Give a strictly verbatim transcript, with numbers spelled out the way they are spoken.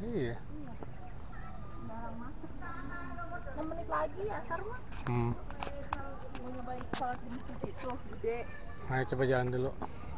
Iya. Jarang masuk. enam menit lagi ya, Sarma. Hmm. Mau nyobain sholat di masjid situ, gede. Ayo coba jalan dulu.